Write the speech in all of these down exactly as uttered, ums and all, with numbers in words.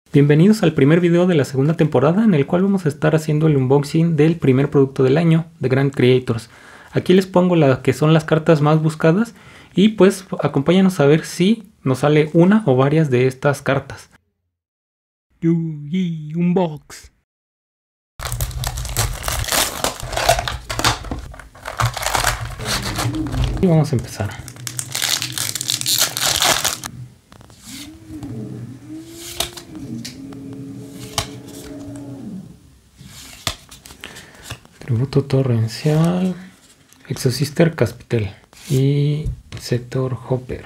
Bienvenidos al primer video de la segunda temporada en el cual vamos a estar haciendo el unboxing del primer producto del año de Grand Creators. Aquí les pongo las que son las cartas más buscadas y pues acompáñanos a ver si nos sale una o varias de estas cartas. Yu-Gi Unbox. Y vamos a empezar. Tributo Torrencial, Exosister Caspitel y Sector Hopper.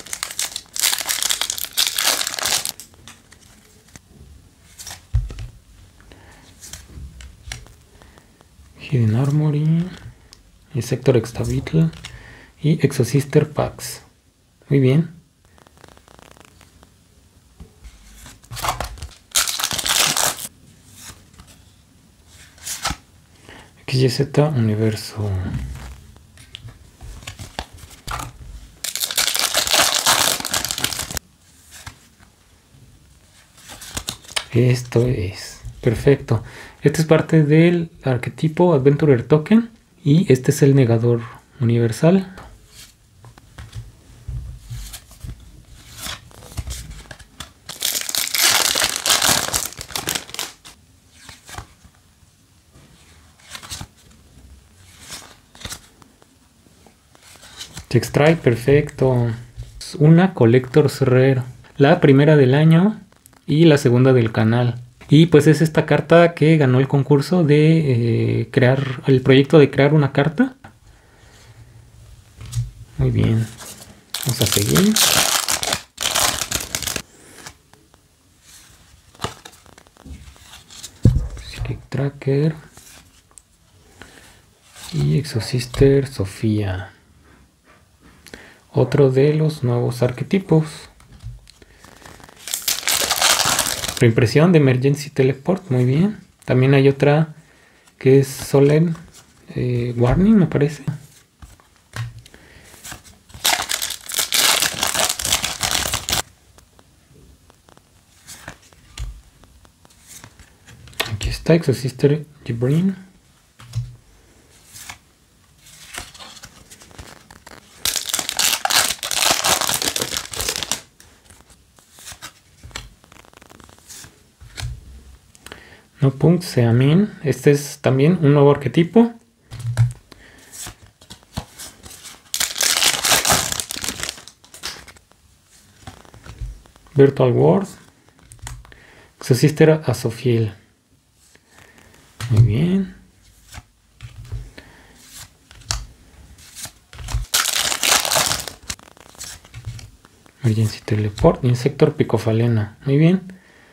Hidden Armory y Sector Extabitl y Exosister Packs. Muy bien. X Y Z Universo. Esto es perfecto. Este es parte del arquetipo Adventurer Token y este es el negador universal. Se extrae perfecto. Una Collector's Rare. La primera del año y la segunda del canal. Y pues es esta carta que ganó el concurso de eh, crear, el proyecto de crear una carta. Muy bien. Vamos a seguir. Psychic Tracker. Y Exosister Sofía. Otro de los nuevos arquetipos. Reimpresión de Emergency Teleport, muy bien. También hay otra que es Solemn eh, Warning, me parece. Aquí está Exosister Jibrin. No Punk Seamin. Este es también un nuevo arquetipo. Virtual World. Exosister Azofiel. Muy bien. Emergency Teleport. Insector Picofalena. Muy bien.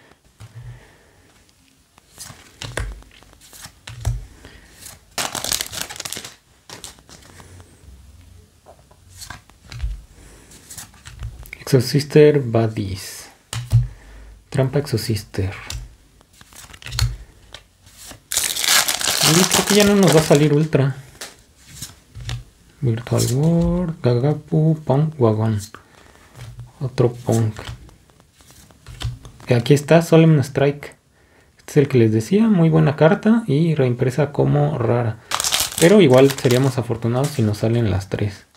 Exosister Badis. Trampa Exosister. Y creo que ya no nos va a salir ultra. Virtual World, Gagapu, Punk Wagon. Otro Punk. Que aquí está Solemn Strike. Este es el que les decía, muy buena carta y reimpresa como rara. Pero igual seríamos afortunados si nos salen las tres.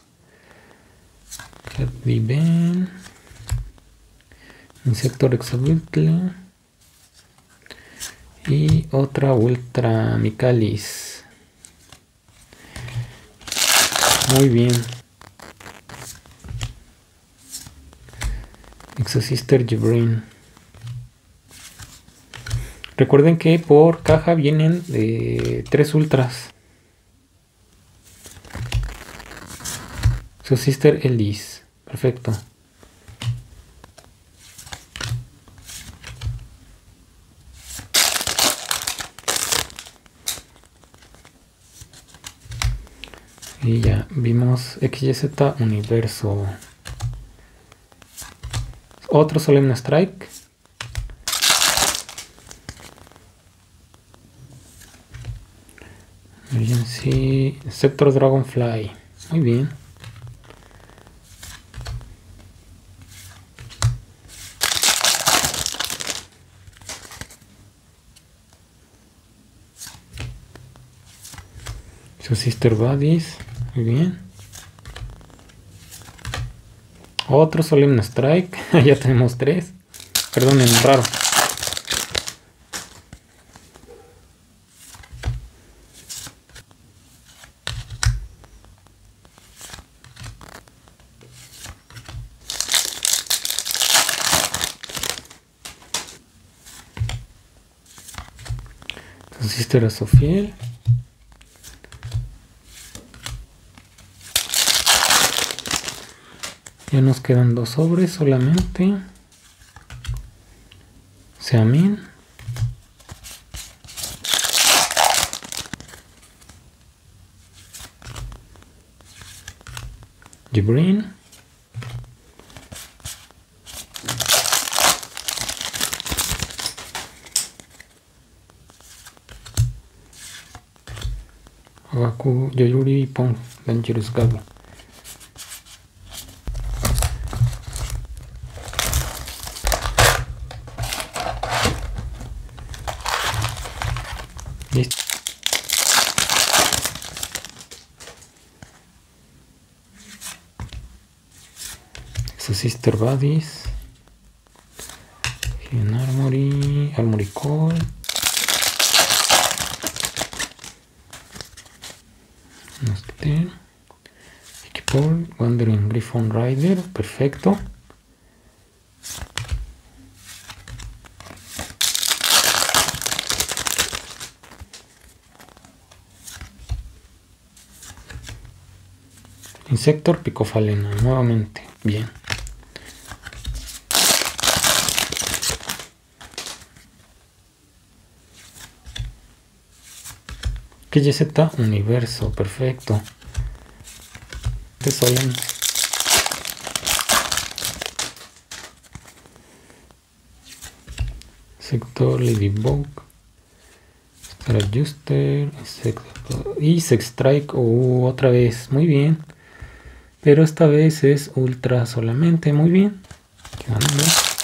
Viven. Insector Exabitl. Y otra Ultra Micalis. Muy bien. Exosister Jibrin. Recuerden que por caja vienen de tres ultras. Exosister Elise. Perfecto. Y ya vimos X Y Z Universo. Otro Solemn Strike. Emergency Sector Dragonfly. Muy bien. Sister Buddies, muy bien. Otro Solemn Strike, ya tenemos tres. Perdonen, raro. Sister Azofiel. Ya nos quedan dos sobres solamente. Seamin. Jibrin. Agaku, Yoyuri, Pong, Dangerous Gabi. Listo. Sister Buddies. En Armory, Armory Call. Equipo Wandering Griffon Rider, perfecto. Insector Picofalena, nuevamente, bien. Que Y Z Universo, perfecto. Este Solemn. Sector Ladybug. Star Adjuster. Y Sex Strike. Uh, otra vez, muy bien. Pero esta vez es Ultra solamente, muy bien. Quedando.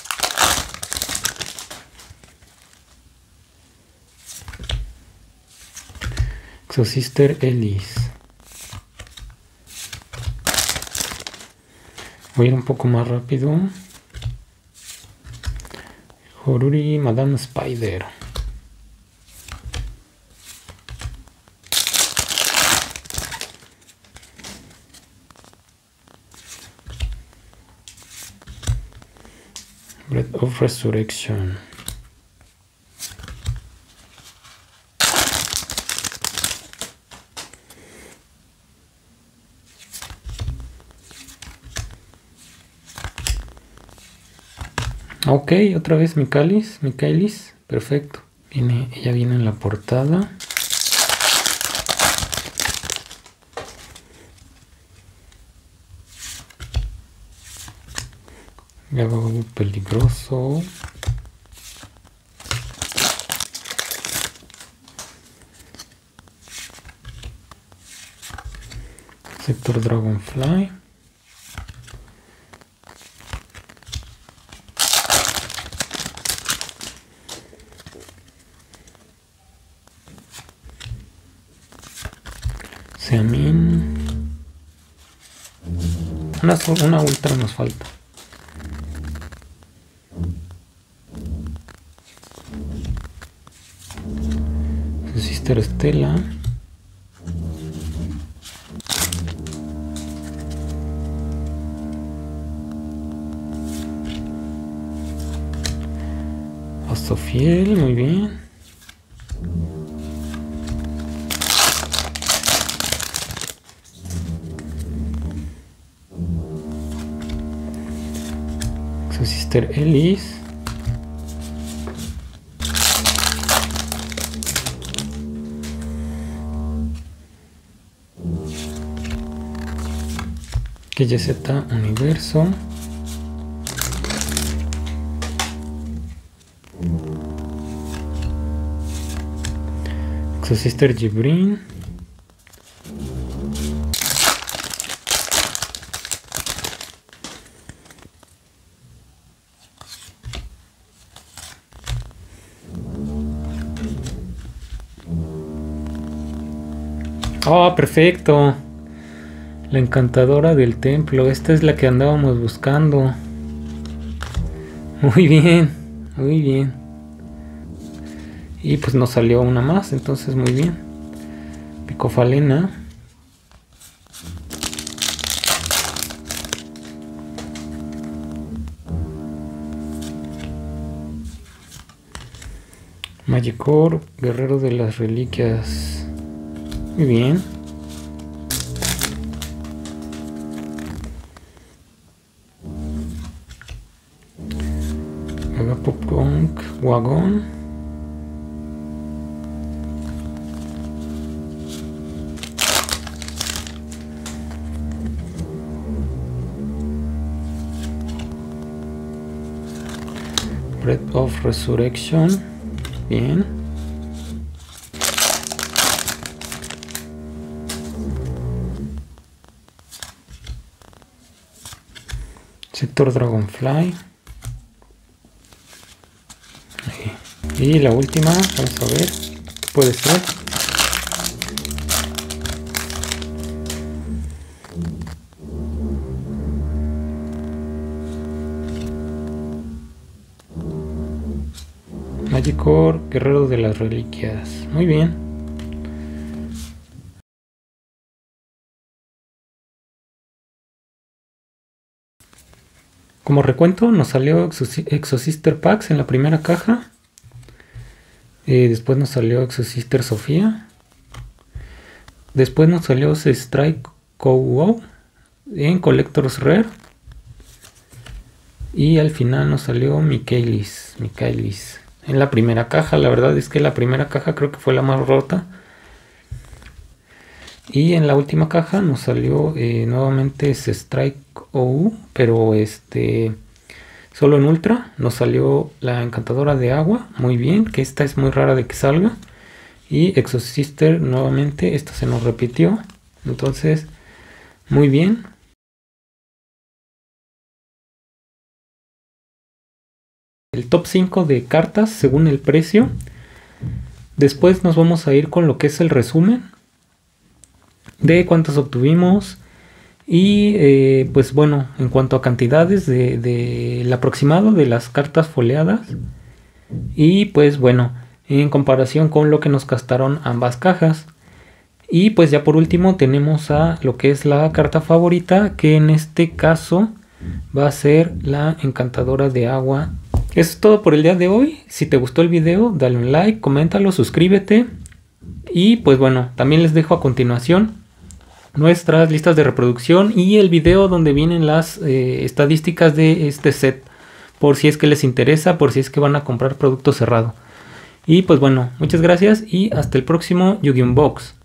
Exosister Ellis. Voy a ir un poco más rápido. Horuri Madame Spider. Breath of Resurrection. Ok, otra vez Michaelis, Michaelis, perfecto. Viene, ella viene en la portada. Ya va algo peligroso. Sector Dragonfly. Seamin. Una, una ultra nos falta. Sister Estela. Azofiel, muy bien. Sister Ellis. Que Y Z Universo. Exosister Jibrin. Oh, perfecto. La encantadora del templo. Esta es la que andábamos buscando. Muy bien, muy bien. Y pues nos salió una más, entonces muy bien. Picofalena. Magikarp, guerrero de las reliquias. Muy bien. Agapopunk, Wagon. Breath of Resurrection. Bien. Sector Dragonfly. Y la última, vamos a ver, ¿qué puede ser? Magikarp, guerrero de las reliquias. Muy bien. Como recuento, nos salió Exosister Pax en la primera caja. Eh, después nos salió Exosister Sofía. Después nos salió Strike Cow en Collector's Rare. Y al final nos salió Michaelis. Michaelis. En la primera caja, la verdad es que la primera caja creo que fue la más rota. Y en la última caja nos salió eh, nuevamente ese Strike O U, pero este solo en ultra. Nos salió la encantadora de agua, muy bien, que esta es muy rara de que salga. Y Exosister nuevamente, esta se nos repitió, entonces muy bien. El top cinco de cartas según el precio. Después nos vamos a ir con lo que es el resumen de cuántas obtuvimos. Y eh, pues bueno, en cuanto a cantidades del de, de aproximado de las cartas foliadas. Y pues bueno, en comparación con lo que nos gastaron ambas cajas. Y pues ya por último tenemos a lo que es la carta favorita, que en este caso va a ser la encantadora de agua. Eso es todo por el día de hoy. Si te gustó el video, dale un like, coméntalo, suscríbete. Y pues bueno, también les dejo a continuación nuestras listas de reproducción y el video donde vienen las eh, estadísticas de este set, por si es que les interesa, por si es que van a comprar producto cerrado. Y pues bueno, muchas gracias y hasta el próximo Yu-Gi-Oh! Unbox.